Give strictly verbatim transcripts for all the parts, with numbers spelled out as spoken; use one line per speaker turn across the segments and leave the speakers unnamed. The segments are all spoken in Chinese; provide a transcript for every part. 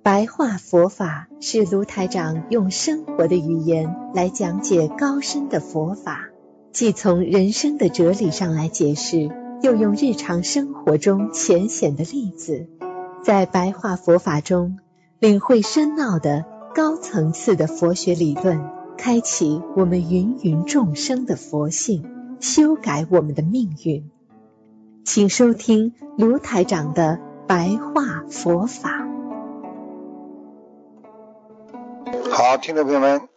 白话佛法是卢台长用生活的语言来讲解高深的佛法，既从人生的哲理上来解释，又用日常生活中浅显的例子，在白话佛法中领会深奥的高层次的佛学理论，开启我们芸芸众生的佛性，修改我们的命运。请收听卢台长的白话佛法。
好，听众朋友们，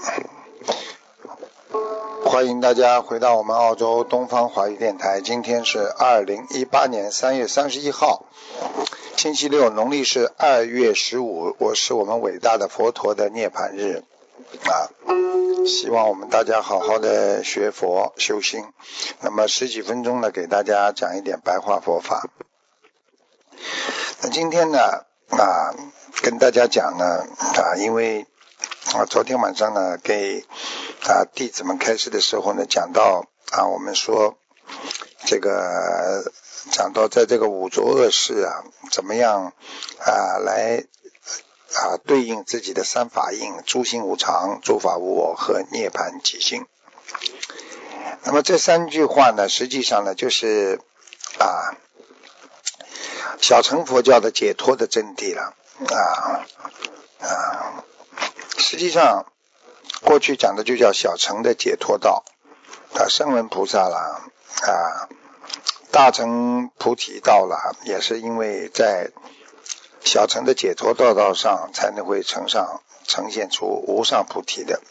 欢迎大家回到我们澳洲东方华语电台。今天是二零一八年三月三十一号，星期六，农历是二月十五，我是我们伟大的佛陀的涅槃日啊！希望我们大家好好的学佛修心。那么十几分钟呢，给大家讲一点白话佛法。那今天呢啊，跟大家讲呢啊，因为啊，昨天晚上呢，给啊弟子们开示的时候呢，讲到啊，我们说这个讲到在这个五浊恶世啊，怎么样啊来啊对应自己的三法印：诸行无常、诸法无我和涅槃即性。那么这三句话呢，实际上呢，就是啊小乘佛教的解脱的真谛了啊啊。实际上过去讲的就叫小乘的解脱道啊，声闻菩萨啦啊，大乘菩提道啦，也是因为在小乘的解脱道道上才能会呈上呈现出无上菩提的。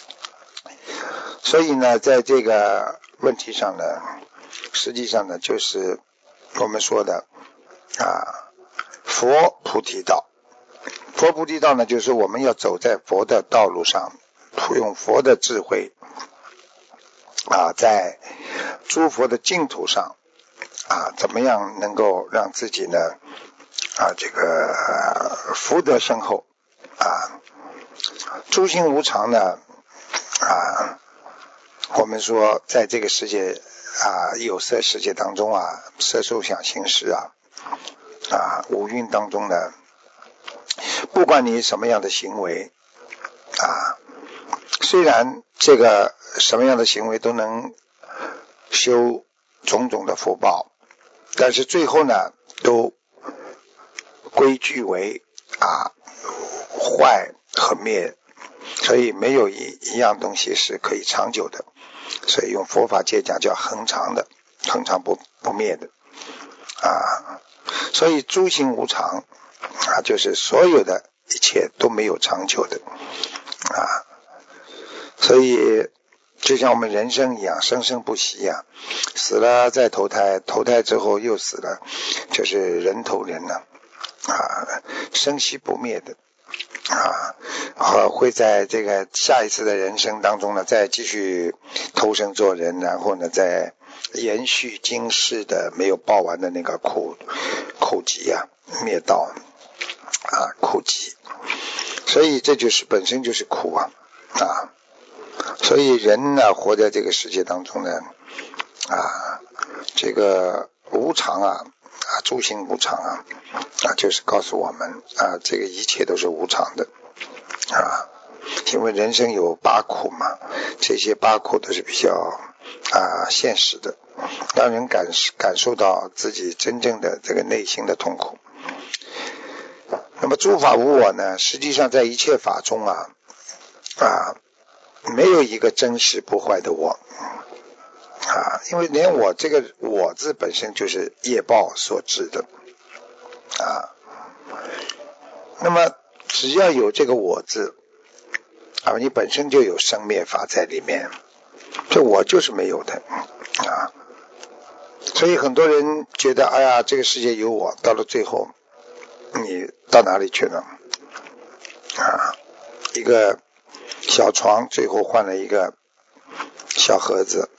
所以呢，在这个问题上呢，实际上呢，就是我们说的啊佛菩提道。佛菩提道呢，就是我们要走在佛的道路上，用佛的智慧啊，在诸佛的净土上啊，怎么样能够让自己呢啊这个、呃、福德深厚啊。诸行无常呢啊，我们说在这个世界啊有色世界当中啊，色受想行识啊啊五蕴当中呢，不管你什么样的行为啊，虽然这个什么样的行为都能修种种的福报，但是最后呢都归聚为啊坏和灭，所以没有一一样东西是可以长久的，所以用佛法界讲叫恒长的，恒长不不灭的啊。所以诸行无常啊，就是所有的一切都没有长久的啊，所以就像我们人生一样，生生不息呀、啊，死了再投胎，投胎之后又死了，就是人投人呢 啊, 啊，生息不灭的啊，啊会在这个下一次的人生当中呢，再继续投生做人，然后呢，再延续今世的没有报完的那个苦苦集啊，灭道啊，苦集，所以这就是本身就是苦啊啊，所以人呢活在这个世界当中呢啊，这个无常啊啊，诸行无常啊啊，就是告诉我们啊，这个一切都是无常的啊，因为人生有八苦嘛，这些八苦都是比较啊现实的，让人感感受到自己真正的这个内心的痛苦。那么诸法无我呢，实际上在一切法中啊啊，没有一个真实不坏的我啊，因为连我这个我字本身就是业报所致的啊。那么只要有这个我字啊，你本身就有生灭法在里面，这我就是没有的啊。所以很多人觉得哎呀，这个世界有我，到了最后你到哪里去了啊？一个小床最后换了一个小盒子。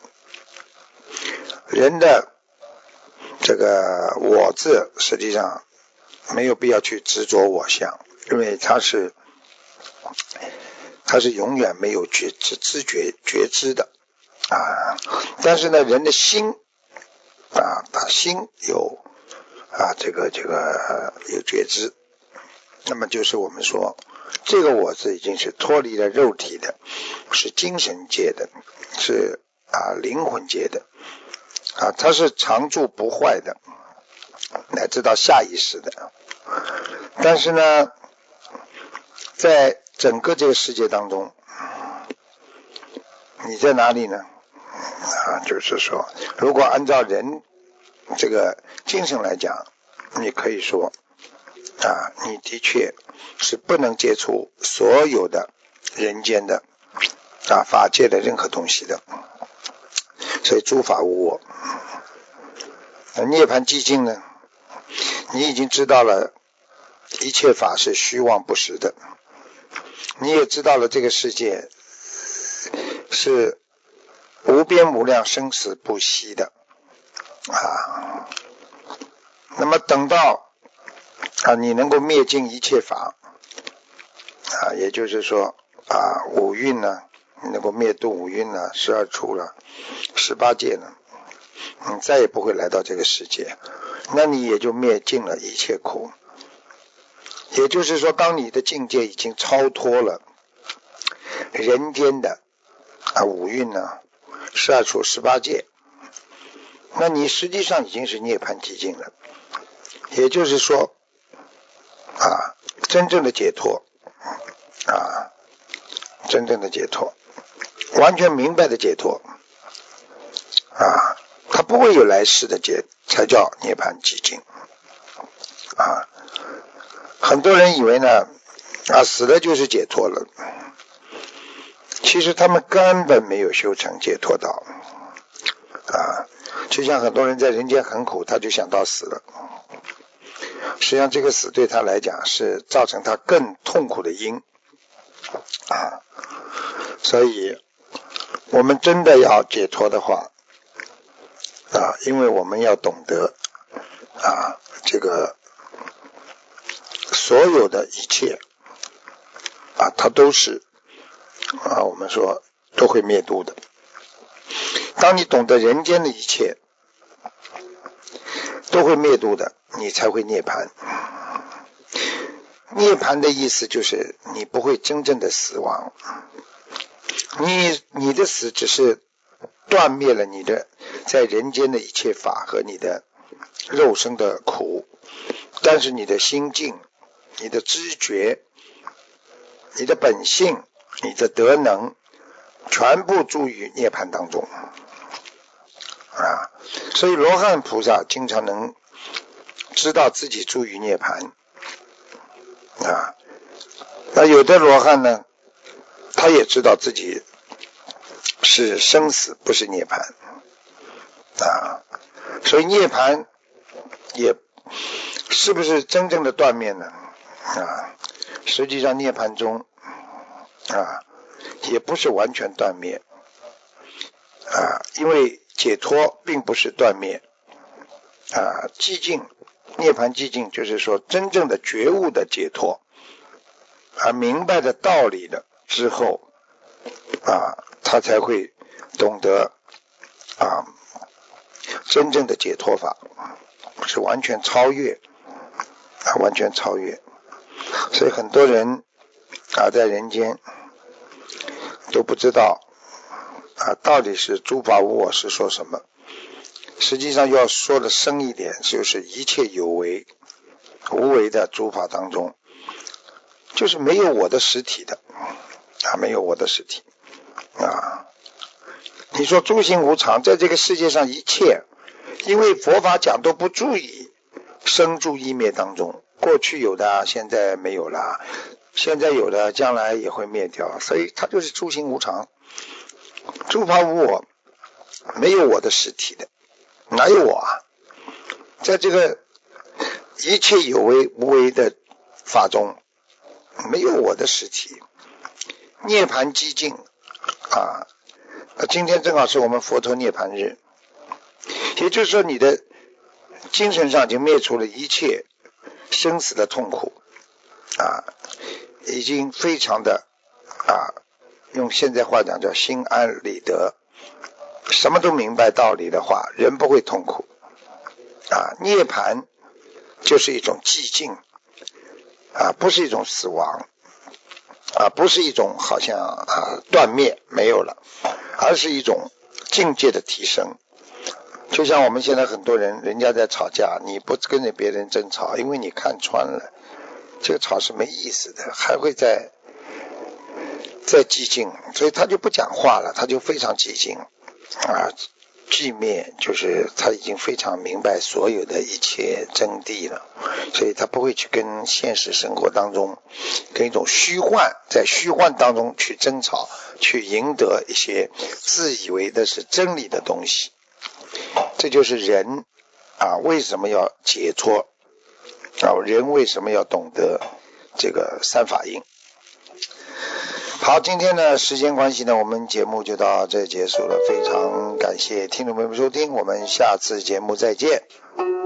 人的这个我字实际上没有必要去执着我相，因为它是它是永远没有觉知知觉觉知的啊。但是呢，人的心啊，他心有啊这个这个有觉知那么就是我们说这个我是已经是脱离了肉体的，是精神界的，是啊灵魂界的啊，它是常住不坏的，乃至到下意识的。但是呢，在整个这个世界当中，你在哪里呢？啊，就是说，如果按照人这个精神来讲，你可以说啊，你的确是不能接触所有的人间的啊法界的任何东西的，所以诸法无我。涅槃寂静呢，你已经知道了一切法是虚妄不实的，你也知道了这个世界是无边无量生死不息的啊。那么等到啊你能够灭尽一切法啊，也就是说啊五蕴呢，你能够灭度五蕴了，十二处了，十八界了，你再也不会来到这个世界，那你也就灭尽了一切苦。也就是说，当你的境界已经超脱了人间的啊五蕴呢，十二处十八界，那你实际上已经是涅槃寂静了。也就是说啊，真正的解脱啊，真正的解脱，完全明白的解脱啊，它不会有来世的解，才叫涅槃寂静啊。很多人以为呢啊死了就是解脱了，其实他们根本没有修成解脱道啊。就像很多人在人间很苦，他就想到死了，实际上这个死对他来讲是造成他更痛苦的因啊。所以我们真的要解脱的话啊，因为我们要懂得啊这个所有的一切啊，它都是啊我们说都会灭度的。当你懂得人间的一切都会灭度的，你才会涅槃。涅槃的意思就是你不会真正的死亡，你你的死只是断灭了你的在人间的一切法和你的肉身的苦，但是你的心境、你的知觉、你的本性、你的德能全部住于涅槃当中啊。所以罗汉菩萨经常能知道自己住于涅槃啊。那有的罗汉呢，他也知道自己是生死，不是涅槃啊。所以涅槃也是不是真正的断灭呢？啊，实际上涅槃中啊，也不是完全断灭啊，因为解脱并不是断灭啊。寂静，涅槃寂静就是说真正的觉悟的解脱啊，明白的道理了之后啊，他才会懂得啊真正的解脱法是完全超越啊，完全超越。所以很多人啊在人间都不知道啊到底是诸法无我是说什么。实际上要说的深一点，就是一切有为无为的诸法当中，就是没有我的实体的啊，没有我的实体啊。你说诸行无常，在这个世界上一切，因为佛法讲都不注意生住异灭当中，过去有的现在没有了，现在有的将来也会灭掉，所以它就是诸行无常，诸法无我，没有我的实体的，哪有我啊？在这个一切有为无为的法中，没有我的实体。涅槃寂静啊，今天正好是我们佛陀涅槃日，也就是说你的精神上已经灭除了一切生死的痛苦啊，已经非常的啊，用现在话讲叫心安理得，什么都明白道理的话，人不会痛苦啊。涅槃就是一种寂静， 啊，不是一种死亡啊，不是一种好像啊断灭没有了，而是一种境界的提升。就像我们现在很多人，人家在吵架，你不跟着别人争吵，因为你看穿了这个吵是没意思的，还会再再激进，所以他就不讲话了，他就非常激进啊。寂灭就是他已经非常明白所有的一切真谛了，所以他不会去跟现实生活当中跟一种虚幻，在虚幻当中去争吵，去赢得一些自以为的是真理的东西。这就是人啊，为什么要解脱啊？人为什么要懂得这个三法印？好，今天呢时间关系呢，我们节目就到这结束了，非常感谢听众朋友们收听，我们下次节目再见。